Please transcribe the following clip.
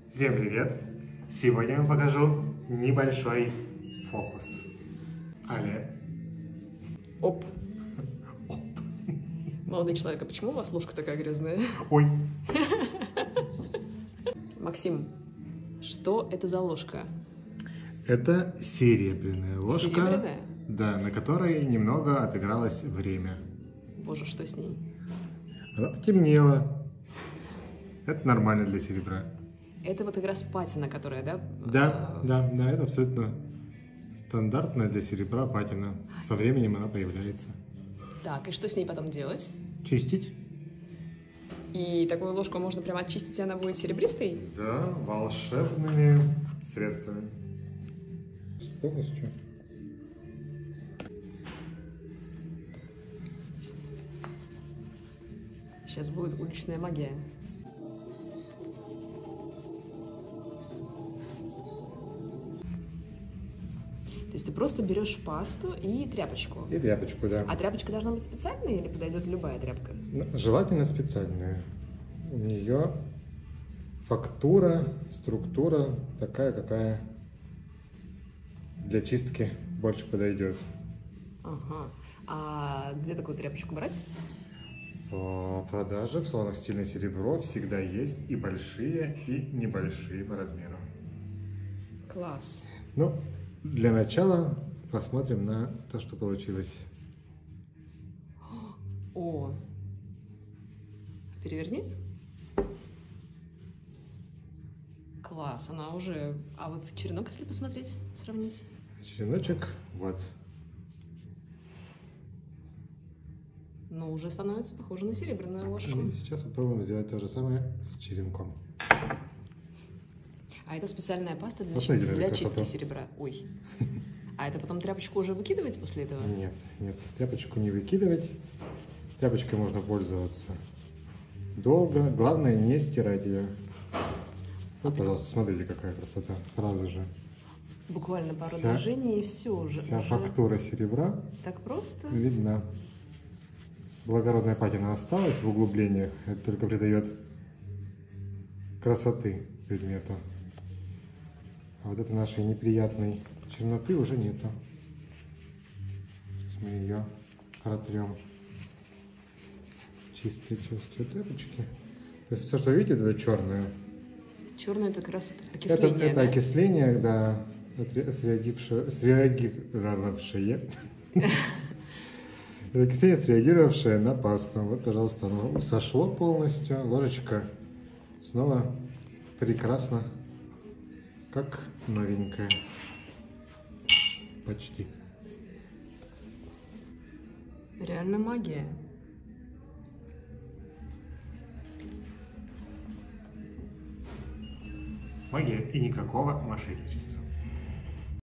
Всем привет! Сегодня я вам покажу небольшой фокус. Але. Оп. Молодой человек, а почему у вас ложка такая грязная? Ой. Максим, что это за ложка? Это серебряная ложка. Серебряная? Да, на которой немного отыгралось время. Боже, что с ней? Она потемнела. Это нормально для серебра. Это вот игра с патина, которая, да? Да, это абсолютно стандартная для серебра патина. Со временем она появляется. Так, и что с ней потом делать? Чистить. И такую ложку можно прямо очистить, и она будет серебристой? Да, волшебными средствами. Полностью. Сейчас будет уличная магия. То есть ты просто берешь пасту и тряпочку? И тряпочку, да. А тряпочка должна быть специальная или подойдет любая тряпка? Желательно специальная. У нее фактура, структура такая, какая для чистки больше подойдет. Ага. А где такую тряпочку брать? В продаже в салонах «Стильное серебро» всегда есть и большие, и небольшие по размеру. Класс. Ну, для начала посмотрим на то, что получилось. О, переверни. Класс, она уже... А вот черенок, если посмотреть, сравнить? Череночек, вот. Ну, уже становится похоже на серебряную ложку. И сейчас попробуем сделать то же самое с черенком. А это специальная паста для, Посмотрите, для красота. чистки серебра. Ой. А это потом тряпочку уже выкидывать после этого? Нет, тряпочку не выкидывать. Тряпочкой можно пользоваться долго. Главное не стирать ее. Вот, пожалуйста, смотрите, какая красота. Сразу же. Буквально пару движений и все уже. Вся фактура серебра Так просто? видна. Благородная патина осталась в углублениях. Это только придает красоты предмету. А вот этой нашей неприятной черноты уже нету. Сейчас мы ее протрем чистой частью тряпочки. То есть все, что видите, это черное. Черное это как раз окисление, Это да? окисление, да, среагировавшее на пасту. Вот, пожалуйста, оно сошло полностью. Ложечка снова прекрасно, как новенькая. Почти. Реально магия. Магия и никакого мошенничества.